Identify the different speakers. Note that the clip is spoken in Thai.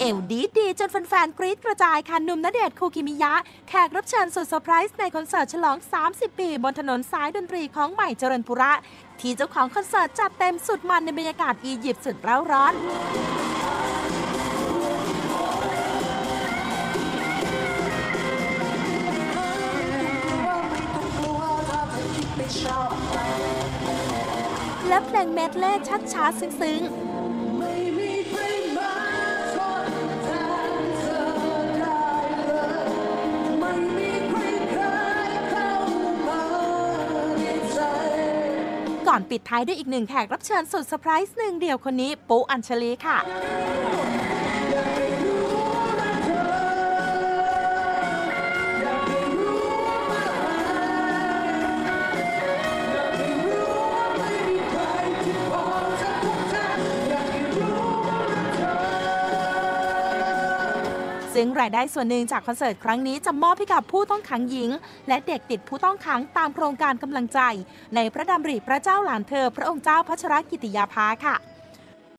Speaker 1: วดีจนแฟนๆกรี๊ดกระจายค่ะหนุ่มณเดชน์คูกิมิยะแขกรับเชิญสุดเซอร์ไพรส์ในคอนเสิร์ตฉลอง 30 ปีบนถนนสายดนตรีของใหม่เจริญปุระที่เจ้าของคอนเสิร์ตจัดเต็มสุดมันในบรรยากาศอียิปต์สุดเร้าร้อนและเพลงเมดเล่ช้าๆซึ้งๆก่อนปิดท้ายด้วยอีกหนึ่งแขกรับเชิญสุดเซอร์ไพรส์หนึ่งเดียวคนนี้ปุ๊อัญชลีค่ะซึ่งรายได้ส่วนหนึ่งจากคอนเสิร์ตครั้งนี้จะมอบให้กับผู้ต้องขังหญิงและเด็กติดผู้ต้องขังตามโครงการกำลังใจในพระดำริพระเจ้าหลานเธอพระองค์เจ้าพัชรกิติยาภาค่ะ